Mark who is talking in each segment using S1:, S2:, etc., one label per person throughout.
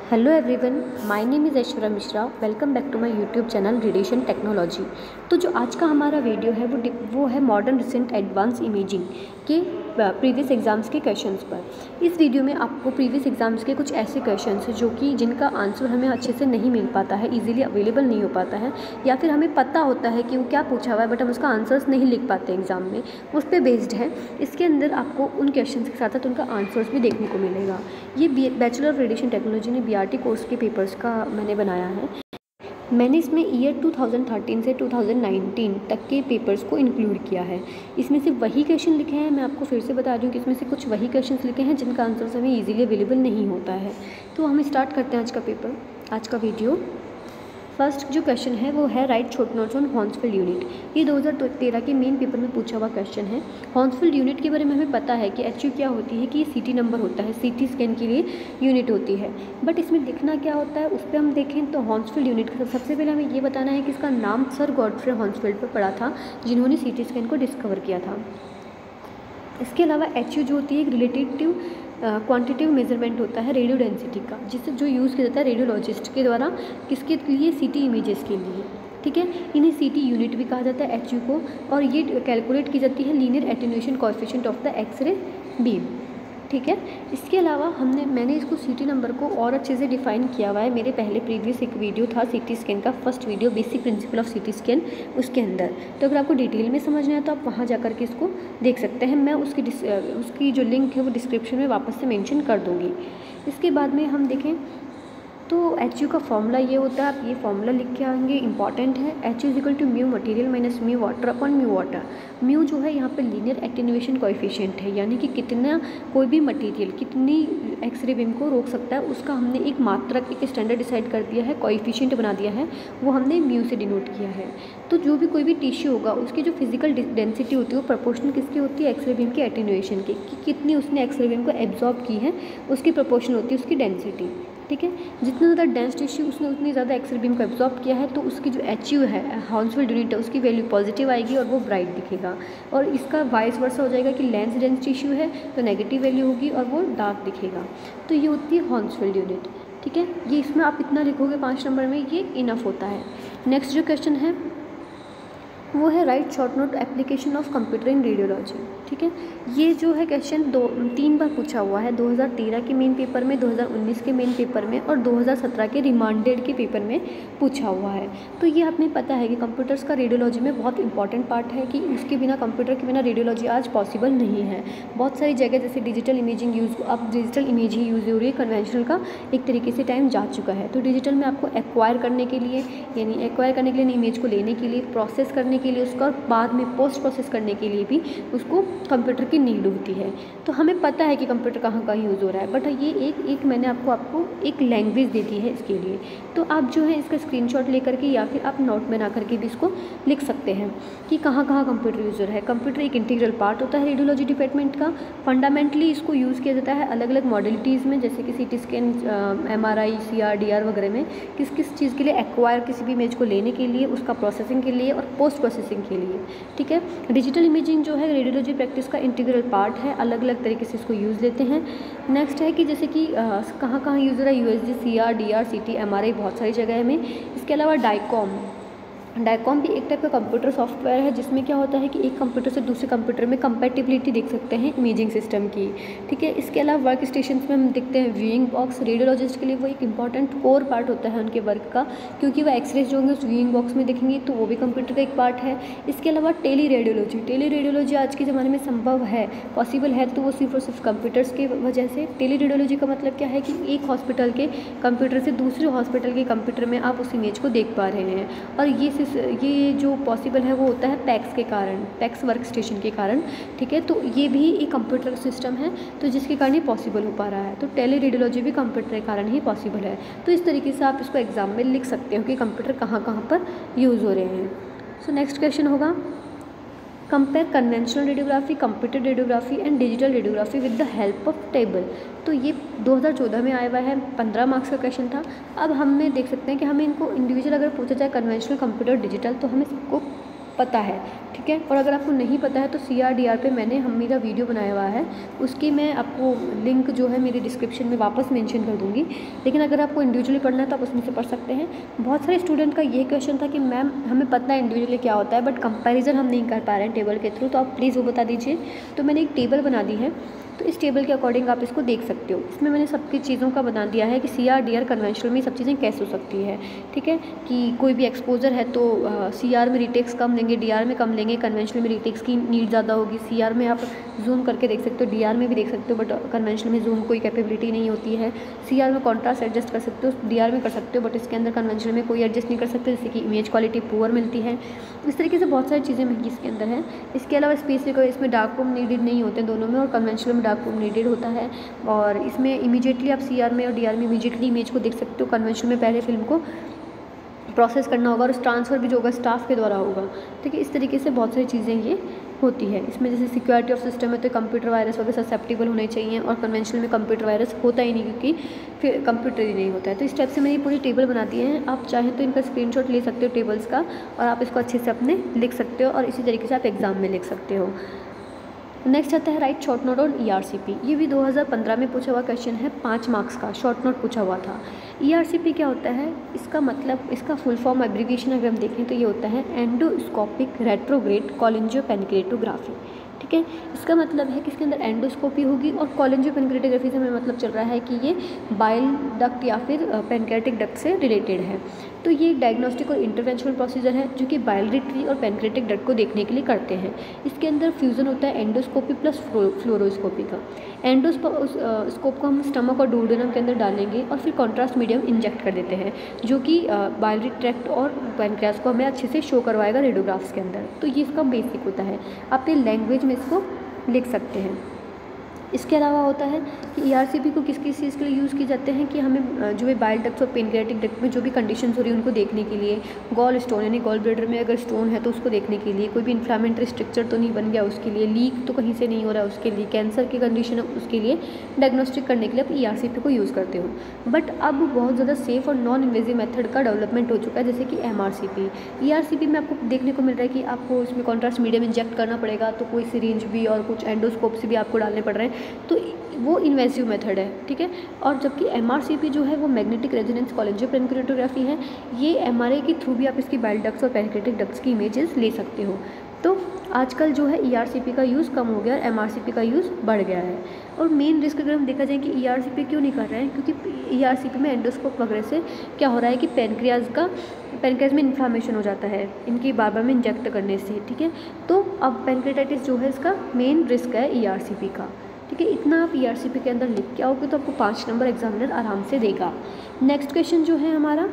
S1: Hello everyone, my name is Aishwarya Mishra. Welcome back to my YouTube channel radiation technology. तो जो आज का हमारा वीडियो है वो है मॉडर्न रिसेंट एडवांस इमेजिंग के प्रीवियस एग्ज़ाम्स के क्वेश्चंस पर। इस वीडियो में आपको प्रीवियस एग्ज़ाम्स के कुछ ऐसे क्वेश्चंस हैं जो कि जिनका आंसर हमें अच्छे से नहीं मिल पाता है, इजीली अवेलेबल नहीं हो पाता है, या फिर हमें पता होता है कि वो क्या पूछा हुआ है बट हम उसका आंसर्स नहीं लिख पाते एग्ज़ाम में, उस पर बेस्ड है। इसके अंदर आपको उन क्वेश्चन के साथ साथ उनका आंसर्स भी देखने को मिलेगा। ये बैचलर ऑफ रेडिएशन टेक्नोलॉजी ने बीआरटी कोर्स के पेपर्स का मैंने बनाया है। मैंने इसमें ईयर 2013 से 2019 तक के पेपर्स को इंक्लूड किया है। इसमें से वही क्वेश्चन लिखे हैं, मैं आपको फिर से बता दूं कि इसमें से कुछ वही क्वेश्चंस लिखे हैं जिनका आंसर हमें इजीली अवेलेबल नहीं होता है। तो हम स्टार्ट करते हैं आज का वीडियो। फर्स्ट जो क्वेश्चन है वो है write short notes on Hounsfield unit. ये 2013 के मेन पेपर में पूछा हुआ क्वेश्चन है। हॉन्सफील्ड यूनिट के बारे में हमें पता है कि एचयू क्या होती है, कि ये सीटी नंबर होता है, सीटी स्कैन के लिए यूनिट होती है। बट इसमें लिखना क्या होता है उस पर हम देखें तो हॉन्सफील्ड यूनिट का सबसे पहले हमें ये बताना है कि इसका नाम सर गॉडफ्रे हॉन्सफील्ड पर पड़ा था, जिन्होंने सीटी स्कैन को डिस्कवर किया था। इसके अलावा एचयू जो होती है एक रिलेटिव क्वांटिटिव मेजरमेंट होता है रेडियो डेंसिटी का, जिससे जो यूज़ किया जाता है रेडियोलॉजिस्ट के द्वारा, किसके लिए, सीटी इमेजेस के लिए। ठीक है, इन्हें सीटी यूनिट भी कहा जाता है एचयू को, और ये कैलकुलेट की जाती है linear attenuation coefficient of the X-ray beam. ठीक है, इसके अलावा मैंने इसको सीटी नंबर को और अच्छे से डिफाइन किया हुआ है। मेरे पहले प्रीवियस एक वीडियो था सीटी स्कैन का, first video basic principle of CT scan, उसके अंदर। तो अगर आपको डिटेल में समझना है तो आप वहाँ जाकर के इसको देख सकते हैं। मैं उसकी जो लिंक है वो डिस्क्रिप्शन में वापस से मेंशन कर दूँगी। इसके बाद में हम देखें तो एच यू का फॉर्मूला ये होता है, आप ये फॉर्मूला लिख के आएंगे, इंपॉर्टेंट है। H U equal to mu material minus mu water upon mu water. Mu जो है यहाँ पे लीनियर एटेन्यूएशन कोएफिशिएंट है, यानी कि कितना कोई भी मटेरियल कितनी एक्सरे बीम को रोक सकता है, उसका हमने एक मात्रक, एक स्टैंडर्ड डिसाइड कर दिया है, कोएफिशिएंट बना दिया है, वो हमने म्यू से डिनोट किया है। तो जो भी कोई भी टिश्यू होगा उसकी जो फिजिकल डेंसिटी होती है वो प्रोपोर्शनल किसकी होती है, एक्सरे बीम की एटेन्यूएशन की, कि कितनी उसने एक्सरे बीम को एब्जॉर्ब की है, उसकी प्रोपोर्शनल होती है उसकी डेंसिटी। ठीक है, जितना ज़्यादा डेंस टिश्यू उसने उतनी ज़्यादा एक्सरे बीम को एब्जॉर्ब किया है, तो उसकी जो एच यू है, हॉन्सफील्ड यूनिट है, उसकी वैल्यू पॉजिटिव आएगी और वो ब्राइट दिखेगा। और इसका वाइस वर्सा हो जाएगा कि लेंस डेंस टिश्यू है तो नेगेटिव वैल्यू होगी और वो डार्क दिखेगा। तो ये होती है हॉन्सफील्ड यूनिट। ठीक है, ये इसमें आप इतना लिखोगे 5 नंबर में, ये इनफ होता है। नेक्स्ट जो क्वेश्चन है वो है write short note application of computer in radiology. ठीक है, ये जो है क्वेश्चन 3 बार पूछा हुआ है, 2013 के मेन पेपर में, 2019 के मेन पेपर में और 2017 के रिमांडेड के पेपर में पूछा हुआ है। तो ये हमें पता है कि कंप्यूटर्स का रेडियोलॉजी में बहुत इंपॉर्टेंट पार्ट है, कि उसके बिना, कंप्यूटर के बिना रेडियोलॉजी आज पॉसिबल नहीं है। बहुत सारी जगह जैसे डिजिटल इमेजिंग यूज़, अब डिजिटल इमेज ही यूज़ हो रही है, कन्वेंशनल का एक तरीके से टाइम जा चुका है। तो डिजिटल में आपको एक्वायर करने के लिए, यानी एक्वायर करने के लिए, इमेज को लेने के लिए, प्रोसेस करने के लिए, उसका बाद में पोस्ट प्रोसेस करने के लिए भी उसको कंप्यूटर की नीड होती है। तो हमें पता है कि कंप्यूटर कहाँ कहाँ यूज़ हो रहा है, बट ये एक मैंने आपको एक लैंग्वेज दे दी है इसके लिए। तो आप जो है इसका स्क्रीनशॉट लेकर के या फिर आप नोट बना करके भी इसको लिख सकते हैं कि कहाँ कहाँ कंप्यूटर यूज़ हो रहा है। कंप्यूटर एक इंटीग्रल पार्ट होता है रेडियोलॉजी डिपार्टमेंट का। फंडामेंटली इसको यूज़ किया जाता है अलग अलग मॉडलिटीज़ में, जैसे कि CT scan, MRI, CR, DR वगैरह में, किस किस चीज़ के लिए, एक्वायर किसी भी इमेज को लेने के लिए, उसका प्रोसेसिंग के लिए और पोस्ट प्रोसेसिंग के लिए। ठीक है, डिजिटल इमेजिंग जो है रेडियोलॉजी प्रैक्टिस का इंटीग्रल पार्ट है, अलग अलग तरीके से इसको यूज़ लेते हैं। नेक्स्ट है कि जैसे कि कहाँ कहाँ यूज़ हो रहा है, USG, CR, DR, CT, MRI, बहुत सारी जगह में। इसके अलावा डायकॉम भी एक टाइप का कंप्यूटर सॉफ्टवेयर है, जिसमें क्या होता है कि एक कंप्यूटर से दूसरे कंप्यूटर में कंपैटिबिलिटी देख सकते हैं इमेजिंग सिस्टम की। ठीक है, इसके अलावा वर्क स्टेशन में हम देखते हैं व्यूइंग बॉक्स। रेडियोलॉजिस्ट के लिए वो एक इंपॉर्टेंट कोर पार्ट होता है उनके वर्क का, क्योंकि वो एक्सरेज जो होंगे उस व्यूइंग बॉक्स में देखेंगे, तो वो भी कंप्यूटर का एक पार्ट है। इसके अलावा टेली रेडियोलॉजी आज के ज़माने में संभव है, पॉसिबल है, तो वो सिर्फ और सिर्फ कंप्यूटर्स की वजह से। टेली रेडियोलॉजी का मतलब क्या है कि एक हॉस्पिटल के कंप्यूटर से दूसरे हॉस्पिटल के कंप्यूटर में आप उस इमेज को देख पा रहे हैं, और ये जो पॉसिबल है वो होता है पैक्स के कारण, पैक्स वर्क स्टेशन के कारण। ठीक है, तो ये भी एक कंप्यूटर सिस्टम है, तो जिसके कारण ये पॉसिबल हो पा रहा है। तो टेली रेडियोलॉजी भी कंप्यूटर के कारण ही पॉसिबल है। तो इस तरीके से आप इसको एग्जाम में लिख सकते हो कि कंप्यूटर कहाँ कहाँ पर यूज़ हो रहे हैं। सो नेक्स्ट क्वेश्चन होगा compare conventional radiography, computer radiography and digital radiography with the help of table. तो ये 2014 में आया हुआ है, 15 मार्क्स का क्वेश्चन था। अब हमें देख सकते हैं कि हमें इनको इंडिविजुअल अगर पूछा जाए कन्वेंशनल, कंप्यूटर, डिजिटल, तो हमें सबको पता है, ठीक है। और अगर आपको नहीं पता है तो CRDR पे मैंने मेरा वीडियो बनाया हुआ है, उसकी मैं आपको लिंक जो है मेरी डिस्क्रिप्शन में वापस मेंशन कर दूँगी। लेकिन अगर आपको इंडिविजुअली पढ़ना है तो आप उसमें से पढ़ सकते हैं। बहुत सारे स्टूडेंट का ये क्वेश्चन था कि मैम हमें पता है इंडिविजुअली क्या होता है, बट कंपैरिजन हम नहीं कर पा रहे हैं टेबल के थ्रू, तो आप प्लीज़ वो बता दीजिए। तो मैंने एक टेबल बना दी है, तो इस टेबल के अकॉर्डिंग आप इसको देख सकते हो। इसमें मैंने सबकी चीज़ों का बता दिया है कि CRDR कन्वेंशनल में सब चीज़ें कैसे हो सकती है, ठीक है। कि कोई भी एक्सपोजर है तो CR में रीटेक्स कम लेंगे, DR में कम लेंगे, कन्वेंशनल में रीटेक्स की नीड ज़्यादा होगी। CR में आप जूम करके देख सकते हो, DR में भी देख सकते हो, बट कन्वेंशनल में जूम कोई कैपेबिलिटी नहीं होती है। CR में कॉन्ट्रास्ट एडजस्ट कर सकते हो, DR में कर सकते हो, बट इसके अंदर कन्वेंशनल में कोई एडजस्ट नहीं कर सकते, जैसे कि इमेज क्वालिटी पुअर मिलती है। इस तरीके से बहुत सारी चीज़ें महंगी इसके अंदर हैं। इसके अलावा स्पेसिफिक इसमें डार्क रूम नीडेड नहीं होते दोनों में, और कन्वेंशनल में डार्क रूम नीडेड होता है। और इसमें इमीडिएटली आप CR में और DR में इमीडिएटली इमेज को देख सकते हो। कन्वेंशनल में पहले फिल्म को प्रोसेस करना होगा और उस ट्रांसफ़र भी जो होगा स्टाफ के द्वारा होगा, ठीक है। इस तरीके से बहुत सारी चीज़ें ये होती है। इसमें जैसे सिक्योरिटी ऑफ सिस्टम है तो कंप्यूटर वायरस वगैरह ससेप्टेबल होने चाहिए, और कन्वेंशनल में कंप्यूटर वायरस होता ही नहीं, क्योंकि फिर कंप्यूटर ही नहीं होता है। तो इस टाइप से मैंने पूरी टेबल बना दी है। आप चाहें तो इनका स्क्रीनशॉट ले सकते हो टेबल्स का, और आप इसको अच्छे से अपने लिख सकते हो, और इसी तरीके से आप एग्ज़ाम में लिख सकते हो। नेक्स्ट आता है write short note on ERCP। ये भी 2015 में पूछा हुआ क्वेश्चन है, 5 मार्क्स का शॉर्ट नोट पूछा हुआ था। ERCP क्या होता है, इसका मतलब, इसका फुल फॉर्म एब्रीविएशन अगर हम देखें तो ये होता है एंडोस्कोपिक रेट्रोग्रेड कोलिंजियोपेनक्रेटोग्राफी, ठीक है। इसका मतलब है कि इसके अंदर एंडोस्कोपी होगी, और कोलिंजियोपेनक्रेटोग्राफी से हमें मतलब चल रहा है कि ये बाइल डक्ट या फिर पेनक्रेटिक डक्ट से रिलेटेड है। तो ये एक डायग्नोस्टिक और इंटरवेंशनल प्रोसीजर है जो कि बाइलरी ट्री और पेनक्रेटिक डक्ट को देखने के लिए करते हैं। इसके अंदर फ्यूज़न होता है एंडोस्कोपी प्लस फ्लोरोस्कोपी का। एंडोस्कोप को हम स्टमक और डुओडेनम के अंदर डालेंगे, और फिर कॉन्ट्रास्ट मीडियम इंजेक्ट कर देते हैं, जो कि बाइलरी ट्रैक्ट और पैनक्रियास को हमें अच्छे से शो करवाएगा रेडियोग्राफ्स के अंदर। तो ये इसका बेसिक होता है, अपने लैंग्वेज में इसको लिख सकते हैं। इसके अलावा होता है कि ERCP को किस किस चीज़ के लिए यूज़ किए जाते हैं, कि हमें जो है बाइल डक्ट्स और पेनक्रेटिक डक्ट में जो भी कंडीशंस हो रही है उनको देखने के लिए, गॉल स्टोन यानी गॉल ब्लैडर में अगर स्टोन है तो उसको देखने के लिए, कोई भी इन्फ्लामेटरी स्ट्रक्चर तो नहीं बन गया उसके लिए, लीक तो कहीं से नहीं हो रहा है उसके लिए, कैंसर की कंडीशन है उसके लिए डायग्नोस्टिक करने के लिए आप ERCP को यूज़ करते हो। बट अब बहुत ज़्यादा सेफ और नॉन इन्वेजिव मेथड का डेवलपमेंट हो चुका है, जैसे कि MRCP। ERCP में आपको देखने को मिल रहा है कि आपको इसमें कॉन्ट्रास्ट मीडियम इंजेक्ट करना पड़ेगा, तो कोई सिरिंज भी और कुछ एंडोस्कोप से भी आपको डालने पड़ रहे हैं, तो वो इन्वेसिव मेथड है, ठीक है। और जबकि MRCP जो है वो मैग्नेटिक रेजोनेंस कोलिंजियोपेनक्रेटोग्राफी है। ये MRI के थ्रू भी आप इसकी बाइल डक्ट्स और पेनक्रेटिक डक्ट्स की इमेजेस ले सकते हो। तो आजकल जो है ERCP का यूज़ कम हो गया और MRCP का यूज़ बढ़ गया है। और मेन रिस्क अगर हम देखा जाए कि ERCP क्यों नहीं कर रहे हैं, क्योंकि ERCP में एंडोस्कोप वगैरह से क्या हो रहा है कि पैनक्रियाज में इन्फ्लामेशन हो जाता है इनकी बार में इंजेक्ट करने से, ठीक है। तो अब पैनक्रेटाइटिस जो है इसका मेन रिस्क है ERCP का, ठीक है। इतना आप ERCP के अंदर लिख के आओगे तो आपको 5 नंबर एग्जामिनर आराम से देगा। नेक्स्ट क्वेश्चन जो है हमारा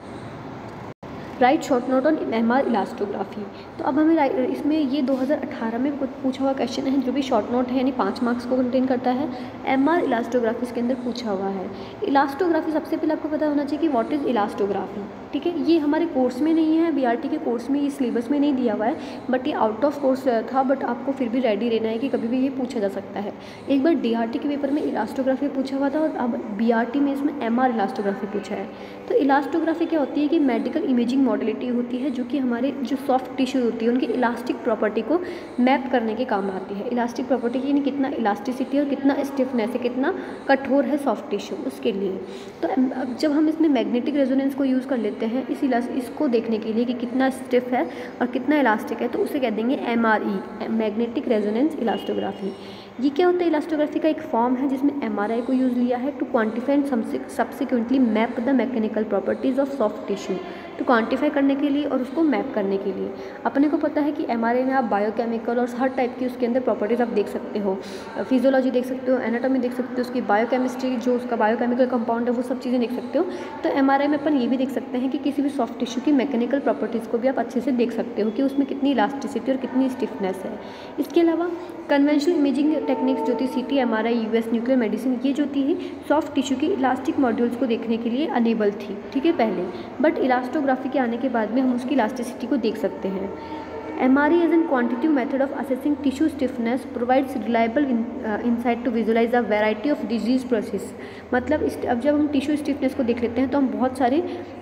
S1: write short note on MR elastography. तो अब हमें इसमें ये 2018 में कुछ पूछा हुआ क्वेश्चन है, जो भी शॉर्ट नोट है यानी 5 मार्क्स को कंटेन करता है। MR इलास्टोग्राफी इसके अंदर पूछा हुआ है। इलास्टोग्राफी सबसे पहले आपको पता होना चाहिए कि व्हाट इज़ इलास्टोग्राफी, ठीक है। ये हमारे कोर्स में नहीं है, BRT के कोर्स में, इस सिलेबस में नहीं दिया हुआ है, बट ये आउट ऑफ कोर्स था, बट आपको फिर भी रेडी रहना है कि कभी भी ये पूछा जा सकता है। एक बार DRT के पेपर में इलास्टोग्राफी पूछा हुआ था, और अब BRT में इसमें MR इलास्टोग्राफी पूछा है। तो इलास्टोग्राफी क्या होती है कि मेडिकल इमेजिंग मॉडलिटी होती है, जो कि हमारे जो सॉफ्ट टिश्यू होती है उनकी इलास्टिक प्रॉपर्टी को मैप करने के काम आती है। इलास्टिक प्रॉपर्टी यानी कितना इलास्टिसिटी और कितना स्टिफनेस है, कितना कठोर है सॉफ्ट टिश्यू, उसके लिए। तो अब जब हम इसमें मैग्नेटिक रेजोनेंस को यूज़ कर लेते हैं इसको देखने के लिए कि कितना स्टिफ है और कितना इलास्टिक है, तो उसे कह देंगे MRE, मैग्नेटिक रेजोनेंस इलास्टोग्राफी। ये क्या होता है, इलास्टोग्राफी का एक फॉर्म है जिसमें MRI को यूज़ लिया है to quantify and subsequently map the mechanical properties of soft tissue, तो क्वांटिफाई करने के लिए और उसको मैप करने के लिए। अपने को पता है कि MRI में आप बायोकेमिकल और हर टाइप की उसके अंदर प्रॉपर्टीज़ आप देख सकते हो, फिजियोलॉजी देख सकते हो, एनाटॉमी देख सकते हो, उसकी बायोकेमिस्ट्री जो उसका बायोकेमिकल कंपाउंड है वो सब चीज़ें देख सकते हो। तो MRI में अपन ये भी देख सकते हैं कि किसी भी सॉफ्ट टिश्यू की मैकेनिकल प्रॉपर्टीज़ को भी आप अच्छे से देख सकते हो कि उसमें कितनी इलास्टिसिटी और कितनी स्टिफनेस है। इसके अलावा कन्वेंशनल इमेजिंग टेक्निक्स जो थी CT, MRI, US nuclear medicine, ये जो थी सॉफ्ट टिश्यू की इलास्टिक मॉड्यूल्स को देखने के लिए अनेबल थी, ठीक है, पहले। बट इलास्टोग्राफी के आने के बाद में हम उसकी इलास्टिसिटी को देख सकते हैं। MRE as an quantitative method of assessing tissue stiffness provides reliable insight to visualize a variety of disease process। मतलब अब जब हम टिश्यू स्टिफनेस को देख लेते हैं तो हम बहुत सारे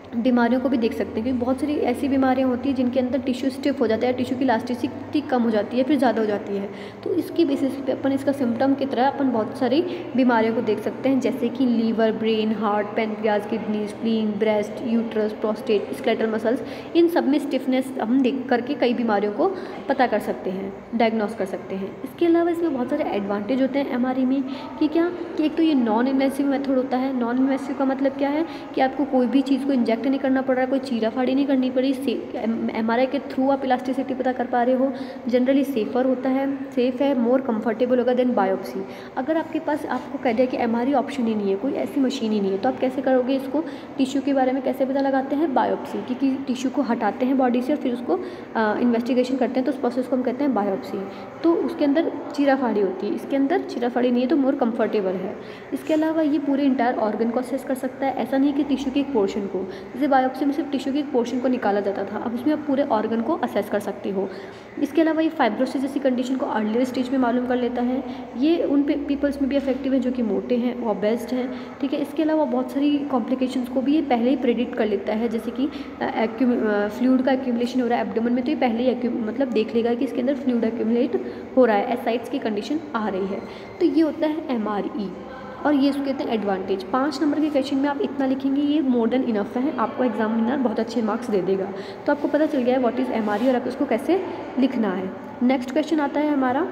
S1: बीमारियों को भी देख सकते हैं, क्योंकि बहुत सारी ऐसी बीमारियां होती हैं जिनके अंदर टिश्यू स्टिफ हो जाता है, टिश्यू की इलास्टिसिटी कम हो जाती है, फिर ज़्यादा हो जाती है। तो इसकी बेसिस पे अपन इसका सिम्टम की तरह अपन बहुत सारी बीमारियों को देख सकते हैं, जैसे कि liver, brain, heart, pancreas, kidney, spleen, breast, uterus, prostate, skeletal muscles, इन सब में स्टिफनेस हम देख करके कई बीमारियों को पता कर सकते हैं, डायग्नोस कर सकते हैं। इसके अलावा इसमें बहुत सारे एडवांटेज होते हैं एमआरआई में, कि क्या कि एक तो ये नॉन इन्वेसिव मेथड होता है। नॉन इन्वेसिव का मतलब क्या है कि आपको कोई भी चीज़ को इंजेक्ट नहीं करना पड़ रहा है, कोई चीरा फाड़ी नहीं करनी पड़ी, एमआरआई के थ्रू आप इलास्टिसिटी पता कर पा रहे हो। जनरली सेफ़र होता है, सेफ़ है, मोर कंफर्टेबल होगा देन बायोप्सी। अगर आपके पास आपको कह दिया कि एमआरआई ऑप्शन ही नहीं है, कोई ऐसी मशीन ही नहीं है, तो आप कैसे करोगे इसको? टिश्यू के बारे में कैसे पता लगाते हैं? बायोप्सी, क्योंकि टिश्यू को हटाते हैं बॉडी से और फिर उसको इन्वेस्टिगेशन करते हैं, तो उस प्रोसेस को हम कहते हैं बायोप्सी। तो उसके अंदर चीरा फाड़ी होती है, इसके अंदर चीरा फाड़ी नहीं है, तो मोर कंफर्टेबल है। इसके अलावा ये पूरे इंटायर ऑर्गन को असेस कर सकता है, ऐसा नहीं कि टिश्यू के एक पोर्शन को। जैसे बायोप्सी में सिर्फ टिश्यू के एक पोर्शन को निकाला जाता था, अब उसमें आप पूरे ऑर्गन को असेस कर सकते हो। इसके अलावा ये फाइब्रोसिस जैसी कंडीशन को अर्लियर स्टेज में मालूम कर लेता है। ये उन पीपल्स में भी इफेक्टिव है जो कि मोटे हैं, ओबेस्ड हैं, ठीक है। इसके अलावा बहुत सारी कॉम्प्लिकेशंस को भी ये पहले ही प्रेडिक्ट कर लेता है, जैसे कि फ्लूइड का एक्यूमुलेशन हो रहा है एब्डोमेन में, तो ये पहले ही मतलब देख लेगा कि इसके अंदर फ्लूइड एक्यूमुलेट हो रहा है, एसाइड्स की कंडीशन आ रही है। तो ये होता है एमआरई, और ये उसके कहते हैं एडवांटेज। 5 नंबर के क्वेश्चन में आप इतना लिखेंगे, ये मोर देन इनफ है, आपको एग्जामिनर बहुत अच्छे मार्क्स दे देगा। तो आपको पता चल गया है व्हाट इज़ एमआरई और आपको उसको कैसे लिखना है। नेक्स्ट क्वेश्चन आता है हमारा,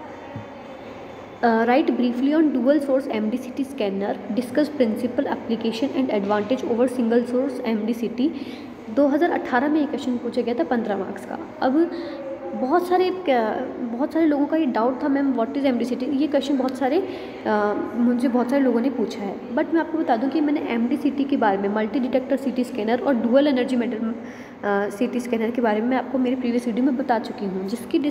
S1: write briefly on dual source MDCT scanner, discuss principle application and advantage over single source MDCT. 2018 में ये क्वेश्चन पूछा गया था 15 मार्क्स का। अब बहुत सारे लोगों का ये डाउट था, मैम व्हाट इज़ एमडीसीटी। ये क्वेश्चन मुझे बहुत सारे लोगों ने पूछा है, बट मैं आपको बता दूं कि मैंने एमडीसीटी के बारे में, मल्टी डिटेक्टर सीटी स्कैनर और dual energy metal CT scanner के बारे में आपको मेरी प्रीवियस वीडियो में बता चुकी हूँ,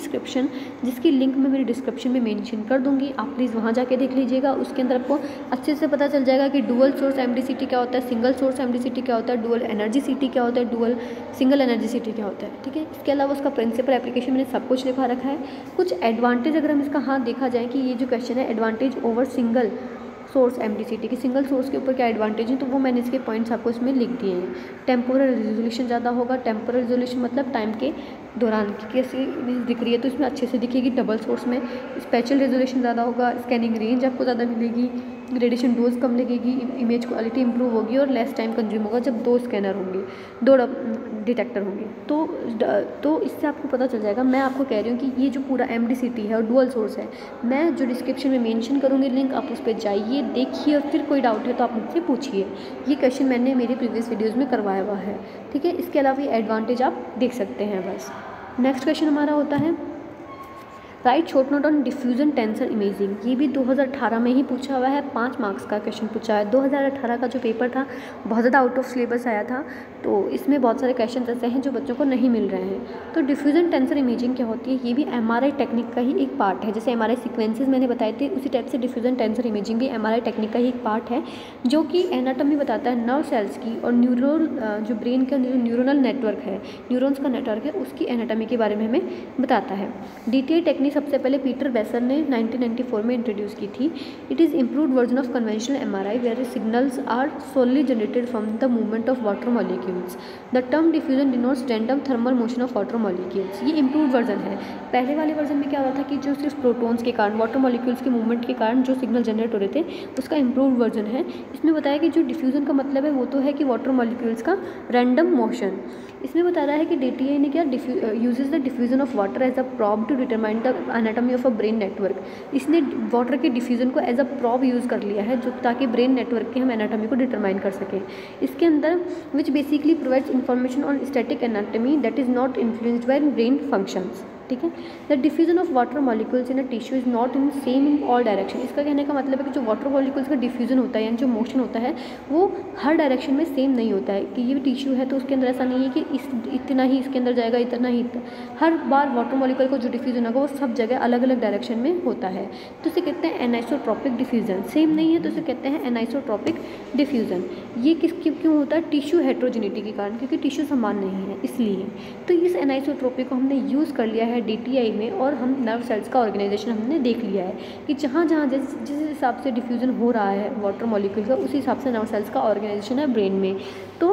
S1: जिसकी लिंक मैं मेरी डिस्क्रिप्शन में मेंशन कर दूँगी। आप प्लीज़ वहाँ जाके देख लीजिएगा, उसके अंदर आपको अच्छे से पता चल जाएगा कि डुअल सोर्स एमडीसीटी क्या होता है, सिंगल सोर्स एमडीसीटी क्या होता है, डुअल एनर्जी सीटी क्या होता है, डुअल सिंगल एनर्जी सीटी क्या होता है, ठीक है। इसके अलावा उसका प्रिंसिपल एप्लीकेशन मैंने सब कुछ लिखा रखा है। कुछ एडवांटेज अगर हम इसका देखा जाए कि ये जो क्वेश्चन है advantage over single source MDCT की, सिंगल सोर्स के ऊपर क्या एडवांटेज है, तो वो मैंने इसके पॉइंट्स आपको इसमें लिख दिए हैं। टेम्पोरल रिजोल्यूशन ज़्यादा होगा, टेम्पोरल रिजोल्यूशन मतलब टाइम के दौरान की कैसी दिख रही है, तो इसमें अच्छे से दिखेगी। डबल सोर्स में स्पेशल रेजोल्यूशन ज़्यादा होगा, स्कैनिंग रेंज आपको ज़्यादा मिलेगी, रेडिएशन डोज कम लगेगी, इमेज क्वालिटी इंप्रूव होगी और लेस टाइम कंज्यूम होगा जब 2 स्कैनर होंगे, 2 डिटेक्टर होंगे। तो इससे आपको पता चल जाएगा। मैं आपको कह रही हूँ कि ये जो पूरा एमडीसीटी है और डुअल सोर्स है, मैं जो डिस्क्रिप्शन में मेंशन करूँगी लिंक, आप उस पर जाइए, देखिए और फिर कोई डाउट है तो आप मुझसे पूछिए। ये क्वेश्चन मैंने मेरे प्रीवियस वीडियोज़ में करवाया हुआ है, ठीक है। इसके अलावा ये एडवांटेज आप देख सकते हैं बस। नेक्स्ट क्वेश्चन हमारा होता है, write short note on diffusion tensor imaging. ये भी 2018 में ही पूछा हुआ है, 5 मार्क्स का क्वेश्चन पूछा है। 2018 का जो पेपर था बहुत ज़्यादा आउट ऑफ सिलेबस आया था, तो इसमें बहुत सारे क्वेश्चन ऐसे हैं जो बच्चों को नहीं मिल रहे हैं। तो डिफ्यूजन टेंसर इमेजिंग क्या होती है, ये भी एमआरआई टेक्निक का ही एक पार्ट है। जैसे एमआरआई सीक्वेंसेस मैंने बताए थे, उसी टाइप से डिफ्यूजन टेंसर इमेजिंग भी एमआरआई टेक्निक का ही एक पार्ट है, जो कि एनाटॉमी बताता है नर्व सेल्स की और जो ब्रेन का न्यूरोनल नेटवर्क है, न्यूरॉन्स का नेटवर्क है, उसकी एनाटॉमी के बारे में हमें बताता है। डीटीआई टेक्निक सबसे पहले पीटर बेसर ने 1994 में इंट्रोड्यूस की थी। It is improved version of conventional MRI where signals are solely generated from the movement of water molecules. The term diffusion denotes random thermal motion of water molecules. ये improved version है। पहले वाले version में क्या होता था कि जो सिर्फ प्रोटॉन्स के कारण, वाटर मॉलिक्यूल्स के मूवमेंट के कारण जो सिग्नल जनरेट हो रहे थे, उसका इम्प्रूव्ड वर्जन है। इसमें बताया कि जो डिफ्यूजन का मतलब है वो तो है कि वाटर मॉलिक्यूल्स का रैंडम मोशन। इसमें बता रहा है कि डीटीआई ने क्या uses the diffusion of water as a probe to determine the anatomy of a brain network. इसने वाटर के डिफ्यूजन को एज अ प्रॉब यूज़ कर लिया है, जो ताकि ब्रेन नेटवर्क के हम एनाटॉमी को डिटरमाइन कर सकें। इसके अंदर which basically provides information on static anatomy that is not influenced by brain functions, ठीक है। The diffusion of water molecules in a tissue is not in same in all direction. इसका कहने का मतलब है कि जो वाटर मॉलिक्यूल्स का डिफ्यूजन होता है यानी जो मोशन होता है वो हर डायरेक्शन में सेम नहीं होता है, कि ये टिश्यू है तो उसके अंदर ऐसा नहीं है कि इतना ही इसके अंदर जाएगा, इतना ही हर बार वाटर मॉलिक्यूल का जो डिफ्यूजन होगा वो सब जगह अलग अलग डायरेक्शन में होता है। तो इसे कहते हैं एनाइसोट्रॉपिक डिफ्यूजन। सेम नहीं है तो इसे कहते हैं एनाइसोट्रॉपिक डिफ्यूजन। ये क्यों होता है? टिश्यू हेट्रोजेनिटी के कारण, क्योंकि टिश्यू समान नहीं है इसलिए। तो इस एनाइसोट्रॉपिक को हमने यूज़ कर लिया है डीटीआई में, और हम नर्व सेल्स का ऑर्गेनाइजेशन हमने देख लिया है कि जहाँ जहाँ जिस हिसाब से डिफ्यूजन हो रहा है वाटर मॉलिक्यूल का, उसी हिसाब से नर्व सेल्स का ऑर्गेनाइजेशन है ब्रेन में। तो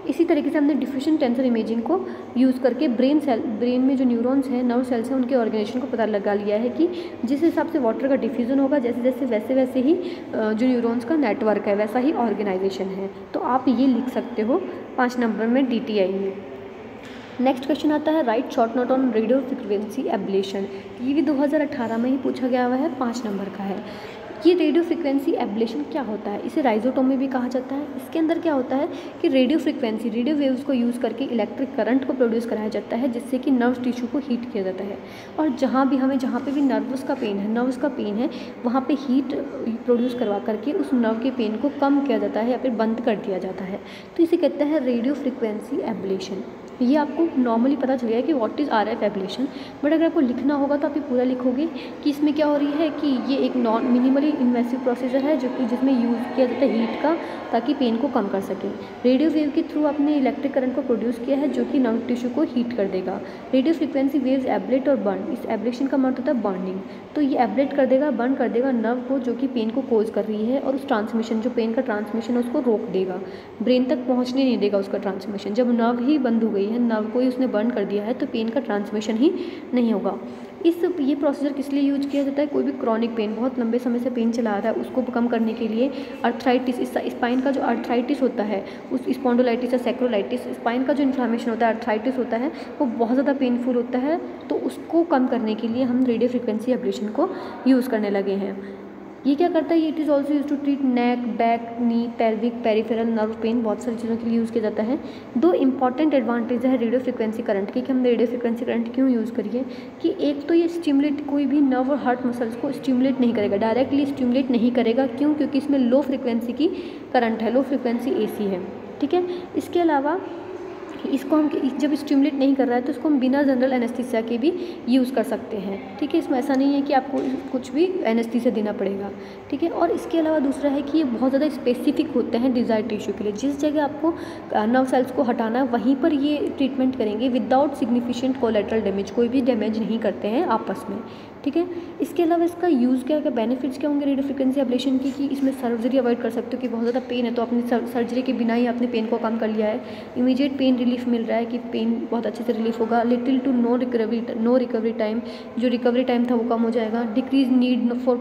S1: इसी तरीके से हमने डिफ्यूजन टेंसर इमेजिंग को यूज़ करके ब्रेन में जो न्यूरॉन्स हैं, नर्व सेल्स हैं, उनके ऑर्गेनाइजेशन को पता लगा लिया है कि जिस हिसाब से वाटर का डिफ्यूज़न होगा वैसे ही जो न्यूरॉन्स का नेटवर्क है वैसा ही ऑर्गेनाइजेशन है। तो आप ये लिख सकते हो 5 नंबर में DTI में। नेक्स्ट क्वेश्चन आता है write short note on radio frequency ablation. ये भी 2018 में ही पूछा गया हुआ है, 5 नंबर का है। ये रेडियो फ्रिक्वेंसी एब्लेशन क्या होता है? इसे राइजोटोमी भी कहा जाता है। इसके अंदर क्या होता है कि रेडियो वेव्स को यूज़ करके इलेक्ट्रिक करंट को प्रोड्यूस कराया जाता है, जिससे कि नर्व टिश्यू को हीट किया जाता है। और जहाँ पे भी नर्व्स का पेन है वहाँ पे हीट प्रोड्यूस करवा करके उस नर्व के पेन को कम किया जाता है या फिर बंद कर दिया जाता है। तो इसे कहते हैं रेडियो फ्रिक्वेंसी एब्लेशन। ये आपको नॉर्मली पता चल गया कि what is RF ablation, but अगर आपको लिखना होगा तो आप ये पूरा लिखोगे कि इसमें क्या हो रही है कि ये एक मिनिमली इन्वेसिव प्रोसीजर है जिसमें यूज़ किया जाता है हीट का, ताकि पेन को कम कर सके। रेडियो वेव के थ्रू आपने इलेक्ट्रिक करंट को प्रोड्यूस किया है जो कि नर्व टिश्यू को हीट कर देगा। रेडियो फ्रिक्वेंसी वेव्स एब्लेट और बर्न, इस एब्लेशन का मतलब होता है बर्निंग। तो ये एब्लेट कर देगा, बर्न कर देगा नर्व को जो कि पेन को कोज कर रही है, और उस ट्रांसमिशन जो पेन का ट्रांसमिशन है उसको रोक देगा, ब्रेन तक पहुँचने नहीं देगा उसका ट्रांसमिशन। जब नर्व ही बंद हो गई है, नर्व को ही उसने बर्न कर दिया है, तो पेन का ट्रांसमिशन ही नहीं होगा। ये प्रोसीजर किस लिए यूज किया जाता है? कोई भी क्रॉनिक पेन, बहुत लंबे समय से पेन चला रहा है, उसको कम करने के लिए। अर्थराइटिस, स्पाइन का जो अर्थराइटिस होता है, उस स्पॉन्डिलाइटिस या सैक्रोलाइटिस, स्पाइन का जो इन्फ्लामेशन होता है, अर्थराइटिस होता है, वो बहुत ज़्यादा पेनफुल होता है, तो उसको कम करने के लिए हम रेडियो फ्रिक्वेंसी एब्लेशन को यूज़ करने लगे हैं। ये क्या करता है? It is also use to treat neck, back, knee, pelvic, peripheral nerve pain, बहुत सारी चीज़ों के लिए यूज़ किया जाता है। 2 इंपॉर्टेंट एडवांटेज है रेडियो फ्रिक्वेंसी करंट की, कि हम रेडियो फ्रिक्वेंसी करंट क्यों यूज़ करिए, कि एक तो ये स्टिमुलेट, कोई भी नर्व और हार्ट मसल्स को स्टिमुलेट नहीं करेगा, डायरेक्टली स्टिमुलेट नहीं करेगा। क्यों? क्योंकि इसमें लो फ्रिक्वेंसी की करंट है, लो फ्रिक्वेंसी AC है, ठीक है। इसके अलावा इसको हम जब स्टिमुलेट नहीं कर रहा है तो इसको हम बिना जनरल एनेस्थीसिया के भी यूज़ कर सकते हैं, ठीक है। इसमें ऐसा नहीं है कि आपको कुछ भी एनेस्थीसिया देना पड़ेगा, ठीक है। और इसके अलावा दूसरा है कि ये बहुत ज़्यादा स्पेसिफिक होते हैं डिज़ायर्ड टिश्यू के लिए। जिस जगह आपको नर्व सेल्स को हटाना है वहीं पर ये ट्रीटमेंट करेंगे विदाउट सिग्निफिकेंट कोलेटरल डैमेज, कोई भी डैमेज नहीं करते हैं आपस में, ठीक है। इसके अलावा इसका यूज़ क्या बेनिफिट्स क्या होंगे रेडियो फ्रिक्वेंसी एब्लेशन की, कि इसमें सर्जरी अवॉइड कर सकते हो, कि बहुत ज़्यादा पेन है तो आपने सर्जरी के बिना ही आपने पेन को कम कर लिया है। इमीडिएट पेन रिलीफ मिल रहा है कि पेन बहुत अच्छे से रिलीफ होगा। Little to no recovery time, जो रिकवरी टाइम था वो कम हो जाएगा। Decrease need for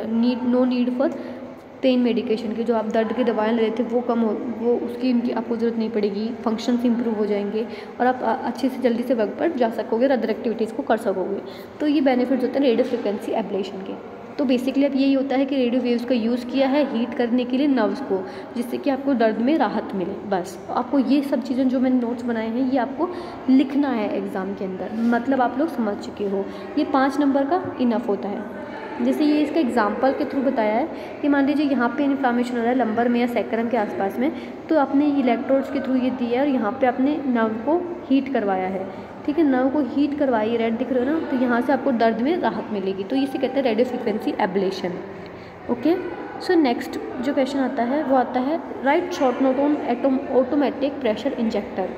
S1: pain medication की, जो आप दर्द की दवाएं ले रहे थे वो कम हो, वो उसकी उनकी आपको ज़रूरत नहीं पड़ेगी। फंक्शंस इंप्रूव हो जाएंगे और आप अच्छे से जल्दी से वर्क पर जा सकोगे और अदर एक्टिविटीज़ को कर सकोगे। तो ये बेनिफिट्स होते हैं रेडियो फ्रिक्वेंसी एब्लेशन के। तो बेसिकली अब यही होता है कि रेडियो वेव्स का यूज़ किया है हीट करने के लिए नर्व्स को, जिससे कि आपको दर्द में राहत मिले। बस आपको ये सब चीज़ें जो मैंने नोट्स बनाए हैं ये आपको लिखना है एग्ज़ाम के अंदर, मतलब आप लोग समझ चुके हो। ये 5 नंबर का इनफ होता है। जैसे ये इसका एग्जाम्पल के थ्रू बताया है कि मान लीजिए यहाँ पे इन्फ्लामेशन हो रहा है लंबर में या सैक्रम के आसपास में, तो आपने इलेक्ट्रोड्स के थ्रू ये दिया है और यहाँ पे आपने नर्व को हीट करवाया है, ठीक है। नर्व को हीट करवाइए, रेड दिख रहा है ना, तो यहाँ से आपको दर्द में राहत मिलेगी। तो इसे कहते हैं radio frequency ablation, okay. So next जो क्वेश्चन आता है वो आता है write short note on automatic pressure injector.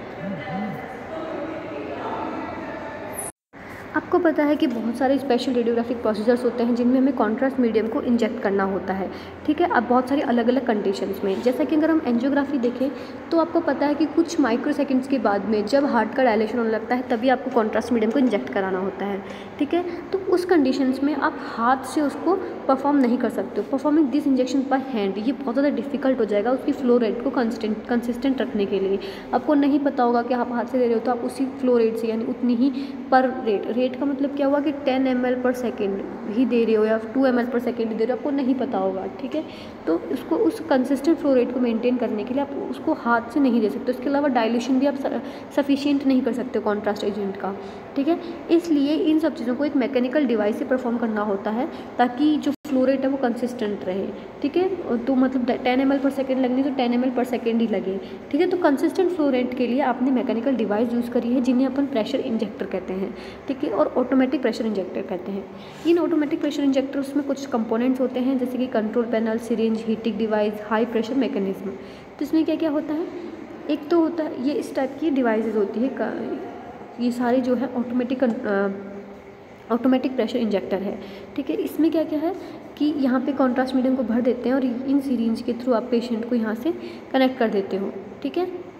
S1: आपको पता है कि बहुत सारे स्पेशल रेडियोग्राफिक प्रोसीजर्स होते हैं जिनमें हमें कॉन्ट्रास्ट मीडियम को इंजेक्ट करना होता है, ठीक है। अब बहुत सारी अलग अलग कंडीशंस में, जैसा कि अगर हम एंजियोग्राफी देखें तो आपको पता है कि कुछ माइक्रो सेकेंड्स के बाद में जब हार्ट का डायलेशन होने लगता है तभी आपको कॉन्ट्रास्ट मीडियम को इंजेक्ट कराना होता है, ठीक है। तो उस कंडीशंस में आप हाथ से उसको परफॉर्म नहीं कर सकते हो। Performing this injection by hand ये बहुत ज़्यादा डिफिकल्ट हो जाएगा उसकी फ्लो रेट को कंसिस्टेंट रखने के लिए। आपको नहीं पता होगा कि आप हाथ से दे रहे हो तो आप उसी फ्लो रेट से, यानी उतनी ही पर रेट का मतलब क्या हुआ कि 10 ml पर सेकेंड ही दे रहे हो या 2 ml पर सेकेंड दे रहे हो, आपको नहीं पता होगा, ठीक है। तो उसको उस कंसिस्टेंट फ्लो रेट को मेंटेन करने के लिए आप उसको हाथ से नहीं दे सकते। उसके अलावा डायल्यूशन भी आप सफिशिएंट नहीं कर सकते कॉन्ट्रास्ट एजेंट का, ठीक है। इसलिए इन सब चीज़ों को एक मैकेनिकल डिवाइस से परफॉर्म करना होता है ताकि जो फ्लो रेट है वो कंसिस्टेंट रहे, ठीक है। तो मतलब 10 ml पर सेकेंड लगनी तो 10 ml पर सेकेंड ही लगे, ठीक है। तो कंसिस्टेंट फ्लो रेट के लिए आपने मैकेनिकल डिवाइस यूज़ करी है जिन्हें अपन प्रेशर इंजेक्टर कहते हैं, ठीक है, और ऑटोमेटिक प्रेशर इंजेक्टर कहते हैं। इन ऑटोमेटिक प्रेशर इंजेक्टर्स में कुछ कंपोनेंट्स होते हैं जैसे कि control panel, syringe, heating device, high pressure mechanism. तो इसमें क्या क्या होता है? एक तो होता है ये इस टाइप की डिवाइसेज होती है, ये सारी जो है ऑटोमेटिक प्रेशर इंजेक्टर है, ठीक है। इसमें क्या क्या है कि यहाँ पे कॉन्ट्रास्ट मीडियम को भर देते हैं और इन सीरींज के थ्रू आप पेशेंट को यहाँ से कनेक्ट कर देते हो, ठीक है।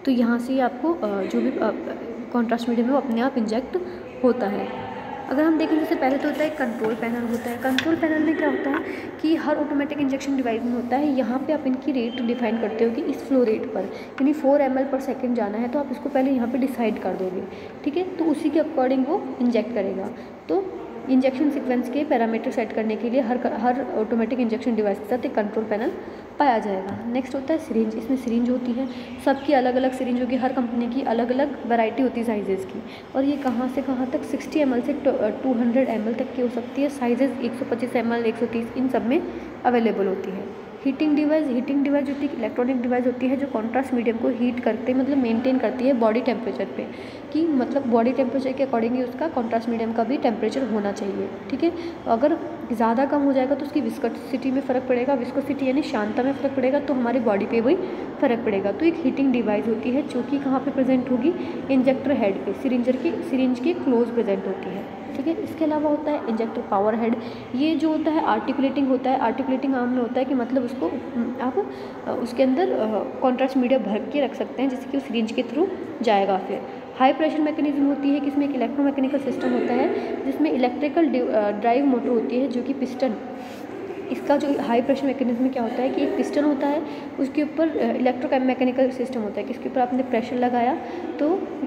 S1: तो यहाँ से आपको जो भी कॉन्ट्रास्ट मीडियम है वो अपने आप इंजेक्ट होता है। अगर हम देखें जैसे पहले तो होता है कंट्रोल पैनल होता है। कंट्रोल पैनल में क्या होता है कि हर ऑटोमेटिक इंजेक्शन डिवाइस में होता है, यहाँ पे आप इनकी रेट डिफाइन करते हो कि इस फ्लो रेट पर यानी 4 ml/s जाना है, तो आप इसको पहले यहाँ पे डिसाइड कर दोगे, ठीक है। तो उसी के अकॉर्डिंग वो इंजेक्ट करेगा। तो इंजेक्शन सीक्वेंस के पैरामीटर सेट करने के लिए हर ऑटोमेटिक इंजेक्शन डिवाइस के साथ एक कंट्रोल पैनल पाया जाएगा। नेक्स्ट होता है सिरिंज। इसमें सिरिंज होती है, सबकी अलग अलग सिरिंज होगी, हर कंपनी की अलग अलग वैरायटी होती है साइजेज़ की, और ये कहाँ से कहाँ तक 60 ml से 200 ml तक की हो सकती है। साइजेज़ 125 ml 130 इन सब में अवेलेबल होती है। हीटिंग डिवाइस जो होती है इलेक्ट्रॉनिक डिवाइस होती है जो कॉन्ट्रास्ट मीडियम को हीट करते मतलब मेंटेन करती है बॉडी टेम्परेचर पे, कि मतलब बॉडी टेम्परेचर के अकॉर्डिंग ही उसका कॉन्ट्रास्ट मीडियम का भी टेम्परेचर होना चाहिए, ठीक है। अगर ज़्यादा कम हो जाएगा तो उसकी विस्कोसिटी में फ़र्क पड़ेगा, विस्कोसिटी यानी शांता में फ़र्क पड़ेगा, तो हमारी बॉडी पे वही फ़र्क पड़ेगा। तो एक हीटिंग डिवाइस होती है जो कि कहाँ पे प्रेजेंट होगी, इंजेक्टर हेड पे, सिरिंज के क्लोज प्रेजेंट होती है, ठीक है। इसके अलावा होता है इंजेक्टर पावर हेड। ये जो होता है आर्टिकुलेटिंग होता है। आर्टिकुलेटिंग आर्म में होता है कि मतलब उसको आप उसके अंदर कॉन्ट्रास्ट मीडियम भर के रख सकते हैं जिससे कि उस सिरिंज के थ्रू जाएगा। फिर हाई प्रेशर मैकेनिज्म होती है कि इसमें एक इलेक्ट्रोमैकेनिकल सिस्टम होता है जिसमें इलेक्ट्रिकल ड्राइव मोटर होती है जो कि पिस्टन, इसका जो हाई प्रेशर मैकेनिज्म में क्या होता है कि एक पिस्टन होता है, उसके ऊपर इलेक्ट्रोमैकेनिकल सिस्टम होता है कि इसके ऊपर आपने प्रेशर लगाया तो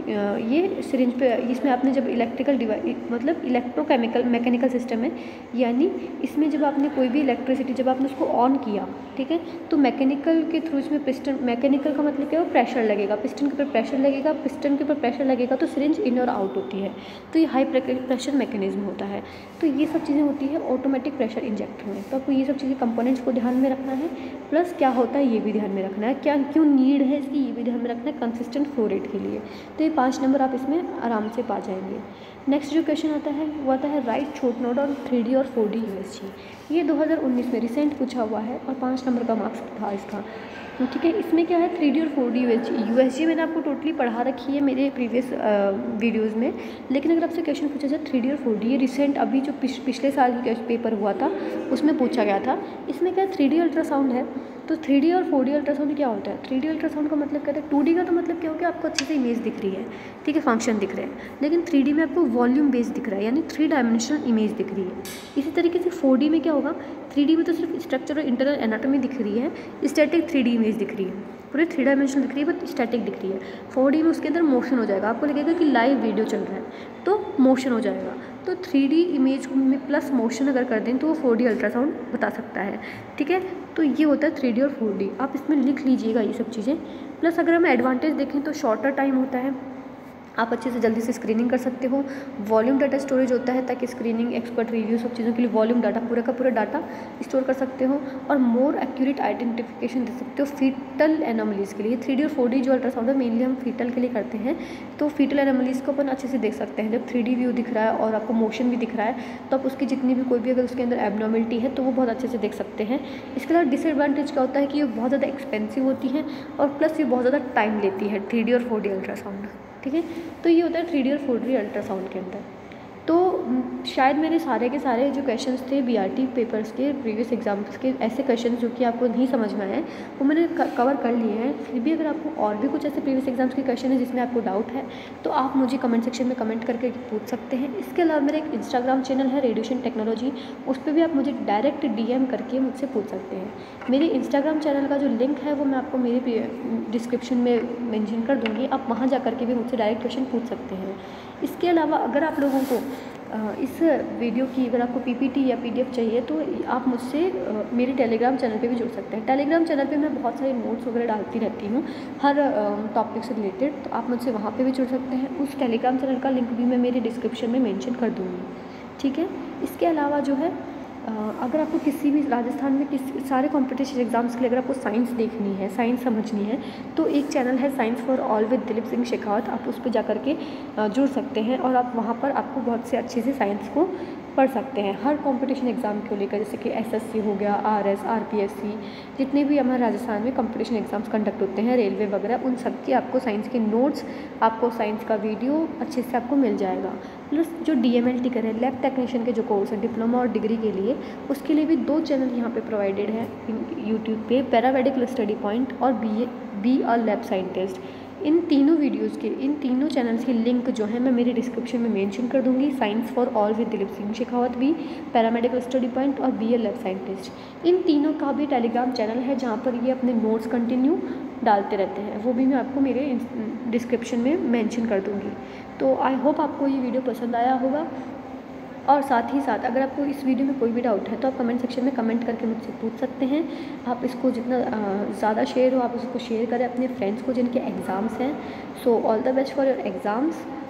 S1: ये सिरिंज पे, इसमें आपने जब इलेक्ट्रिकल डिवाइस मतलब इलेक्ट्रोकेमिकल मैकेनिकल सिस्टम है, यानी इसमें जब आपने कोई भी इलेक्ट्रिसिटी जब आपने उसको ऑन किया, ठीक है, तो मैकेनिकल के थ्रू इसमें पिस्टन, मैकेनिकल का मतलब क्या है, प्रेशर लगेगा, पिस्टन के ऊपर प्रेशर लगेगा, पिस्टन के ऊपर प्रेशर लगेगा तो सिरिंज इन और आउट होती है। तो ये हाई प्रेशर मैकेनिज्म होता है। तो ये सब चीज़ें होती है ऑटोमेटिक प्रेशर इंजेक्टर में। तो आपको ये सब चीज़ें कंपोनेंट्स को ध्यान में रखना है, प्लस क्या होता है ये भी ध्यान में रखना है, क्या क्यों नीड है इसकी ये भी ध्यान में रखना है कंसिस्टेंट फ्लो रेट के लिए। तो ये 5 नंबर आप इसमें आराम से पा जाएंगे। नेक्स्ट जो क्वेश्चन आता है वो आता है write short note on 3D और 4D USG। ये 2019 में रिसेंट पूछा हुआ है और 5 नंबर का मार्क्स था इसका, ठीक है। इसमें क्या है 3D और 4D USG मैंने आपको टोटली पढ़ा रखी है मेरे प्रीवियस वीडियोज़ में, लेकिन अगर आपसे क्वेश्चन पूछा जाए 3D और 4D, ये रिसेंट अभी जो पिछले साल ही पेपर हुआ था उसमें पूछा गया था। इसमें क्या 3D अल्ट्रासाउंड है, तो 3D और 4D अल्ट्रासाउंड क्या होता है। 3D अल्ट्रासाउंड का मतलब क्या है, 2D का तो मतलब क्या हो गया आपको अच्छे से इमेज दिख रही है, ठीक है, फंक्शन दिख रहे हैं, लेकिन 3D में आपको वॉल्यूम बेस दिख रहा है यानी 3 डायमेंशनल इमेज दिख रही है। इसी तरीके से 4D में क्या होगा, 3D में तो सिर्फ स्ट्रक्चर और इंटरनल एनाटॉमी दिख रही है, स्टैटिक 3D इमेज दिख रही है, पूरे 3 डायमेंशनल दिख रही है बट स्टैटिक दिख रही है। 4D में उसके अंदर मोशन हो जाएगा, आपको लगेगा कि लाइव वीडियो चल रहा है तो मोशन हो जाएगा। तो 3D इमेज में प्लस मोशन अगर कर दें तो वो 4D अल्ट्रासाउंड बता सकता है, ठीक है। तो ये होता है 3D और 4D, आप इसमें लिख लीजिएगा ये सब चीज़ें। प्लस अगर हम एडवांटेज देखें तो शॉर्टर टाइम होता है, आप अच्छे से जल्दी से स्क्रीनिंग कर सकते हो। वॉल्यूम डाटा स्टोरेज होता है ताकि स्क्रीनिंग, एक्सपर्ट रिव्यू सब चीज़ों के लिए वॉल्यूम डाटा पूरा का पूरा डाटा स्टोर कर सकते हो, और मोर एक्यूरेट आइडेंटिफिकेशन दे सकते हो फीटल एनोमलीज़ के लिए। 3D और 4D जो अल्ट्रासाउंड है मेनली हम फीटल के लिए करते हैं, तो फीटल एनोमलीज़ को अपन अच्छे से देख सकते हैं। जब 3D व्यू दिख रहा है और आपको मोशन भी दिख रहा है तो आप उसकी जितनी भी कोई भी अगर उसके अंदर एबनॉर्मलिटी है तो वो बहुत अच्छे से देख सकते हैं। इसके अलावा डिसएडवांटेज क्या होता है कि ये बहुत ज़्यादा एक्सपेंसिव होती है और प्लस ये बहुत ज़्यादा टाइम लेती है 3D और 4D अल्ट्रासाउंड, ठीक है। तो ये होता है 3D और 4D अल्ट्रासाउंड के अंदर। तो शायद मेरे सारे के सारे जो क्वेश्चंस थे BRT पेपर्स के प्रीवियस एग्जाम्स के, ऐसे क्वेश्चंस जो कि आपको नहीं समझ में आए वो मैंने कवर कर लिए हैं। फिर भी अगर आपको और भी कुछ ऐसे प्रीवियस एग्जाम्स के क्वेश्चन है जिसमें आपको डाउट है तो आप मुझे कमेंट सेक्शन में कमेंट करके पूछ सकते हैं। इसके अलावा मेरा एक इंस्टाग्राम चैनल है रेडिएशन टेक्नोलॉजी, उस पर भी आप मुझे डायरेक्ट DM करके मुझसे पूछ सकते हैं। मेरे इंस्टाग्राम चैनल का जो लिंक है वो मैं आपको मेरे डिस्क्रिप्शन में मेंशन कर दूँगी, आप वहाँ जा करके भी मुझसे डायरेक्ट क्वेश्चन पूछ सकते हैं। इसके अलावा अगर आप लोगों को इस वीडियो की अगर आपको PPT या PDF चाहिए तो आप मुझसे मेरे टेलीग्राम चैनल पे भी जुड़ सकते हैं। टेलीग्राम चैनल पे मैं बहुत सारे नोट्स वगैरह डालती रहती हूँ हर टॉपिक से रिलेटेड, तो आप मुझसे वहाँ पे भी जुड़ सकते हैं। उस टेलीग्राम चैनल का लिंक भी मैं मेरे डिस्क्रिप्शन में मेंशन कर दूँगी, ठीक है। इसके अलावा जो है अगर आपको किसी भी राजस्थान में किसी सारे कॉम्पिटिशन एग्जाम्स के लिए अगर आपको साइंस देखनी है, साइंस समझनी है, तो एक चैनल है science for all with Dilip Singh Shekhawat, आप उस पर जा कर के जुड़ सकते हैं और आप वहाँ पर आपको बहुत से अच्छे से साइंस को पढ़ सकते हैं हर कंपटीशन एग्ज़ाम को लेकर, जैसे कि SSC हो गया, RS, RPSC, जितने भी हमारे राजस्थान में कंपटीशन एग्ज़ाम्स कंडक्ट होते हैं, रेलवे वगैरह, उन सब की आपको साइंस के नोट्स, आपको साइंस का वीडियो अच्छे से आपको मिल जाएगा। प्लस जो DMLT करें, लैब टेक्नीशियन के जो कोर्स है डिप्लोमा और डिग्री के लिए, उसके लिए भी 2 चैनल यहाँ पे प्रोवाइडेड है यूट्यूब पे, पैरामेडिकल स्टडी पॉइंट और बी और लैब साइंटिस्ट। इन तीनों वीडियोज़ के, इन तीनों चैनल्स की लिंक जो है मैं मेरे डिस्क्रिप्शन में मेंशन कर दूँगी। Science for all with Dilip Singh Shekhawat भी, पैरामेडिकल स्टडी पॉइंट और BL लैब साइंटिस्ट, इन तीनों का भी टेलीग्राम चैनल है जहाँ पर ये अपने नोट्स कंटिन्यू डालते रहते हैं, वो भी मैं आपको मेरे डिस्क्रिप्शन में मेंशन कर दूँगी। तो आई होप आपको ये वीडियो पसंद आया होगा, और साथ ही साथ अगर आपको इस वीडियो में कोई भी डाउट है तो आप कमेंट सेक्शन में कमेंट करके मुझसे पूछ सकते हैं। आप इसको जितना ज़्यादा शेयर हो आप उसको शेयर करें अपने फ्रेंड्स को जिनके एग्ज़ाम्स हैं। So all the best for your exams.